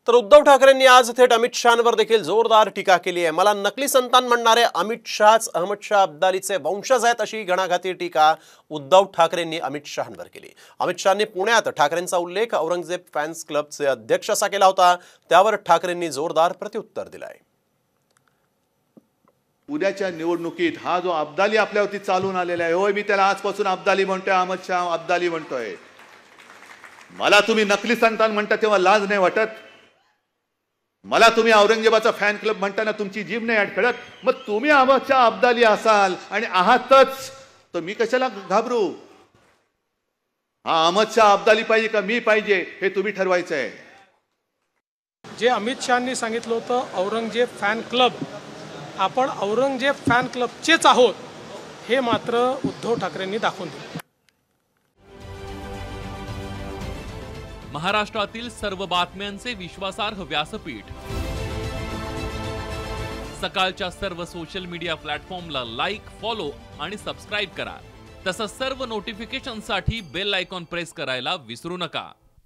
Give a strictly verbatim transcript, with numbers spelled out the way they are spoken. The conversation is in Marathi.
तर उद्धव ठाकरेंनी आज थेट अमित शहांवर देखील जोरदार टीका केली आहे। मला नकली संतान म्हणणारे अमित शहाच अहमद शाह अब्दालीचे वंशज आहेत अशी घणाघाती टीका उद्धव ठाकरेंनी अमित शहांवर केली। अमित शहांनी पुण्यात ठाकरेंचा उल्लेख औरंगजेब फॅन्स क्लबचे अध्यक्ष असा केला होता, त्यावर ठाकरेंनी जोरदार प्रत्युत्तर दिलंय। उद्याच्या निवडणुकीत हा जो अब्दाली आपल्यावरती चालून आलेला आहे, होय मी त्याला आजपासून अब्दाली म्हणतोय, अहमद शाह अब्दाली म्हणतोय। मला तुम्ही नकली संतान म्हणता तेव्हा लाज नाही वाटत? मला तुम्ही औरंगजेबाचा फॅन क्लब म्हणताना तुमची जीभ नाही अडखळत? मग तुम्ही अहमद शाह अब्दाली असाल आणि आहातच तर मी कशाला घाबरू? हा अहमद शाह अब्दाली पाहिजे का मी पाहिजे हे तुम्ही ठरवायचं आहे। जे अमित शहांनी सांगितलं होतं औरंगजेब फॅन क्लब, आपण औरंगजेब फॅन क्लबचेच आहोत हे मात्र उद्धव ठाकरेंनी दाखवून दिलं। महाराष्ट्रातील सर्व बातम्यांचे विश्वासार्ह व्यासपीठ, सकाळच्या सर्व सोशल मीडिया प्लॅटफॉर्मला लाईक, फॉलो आणि सबस्क्राईब करा। तसंच सर्व नोटिफिकेशनसाठी बेल आयकॉन प्रेस करायला विसरू नका।